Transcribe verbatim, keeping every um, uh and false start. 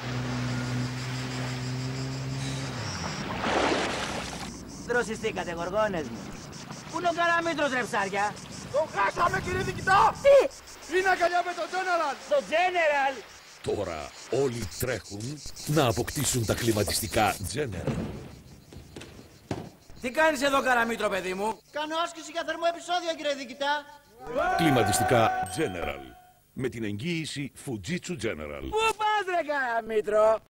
Δροσιστήκατε, γοργόνες μου. Πού είναι ο Καραμήτρος, ρε ψάρια? Τον χάσαμε, κύριε διοικητά! Τι? Είναι αγκαλιά με τον General! Το General! Τώρα όλοι τρέχουν να αποκτήσουν τα κλιματιστικά General. Τι κάνεις εδώ, Καραμήτρο, παιδί μου? Κάνω άσκηση για θερμό επεισόδιο, κύριε διοικητά. Κλιματιστικά General. Με την εγγύηση Fujitsu General. Πού πας, ρε Καραμήτρο?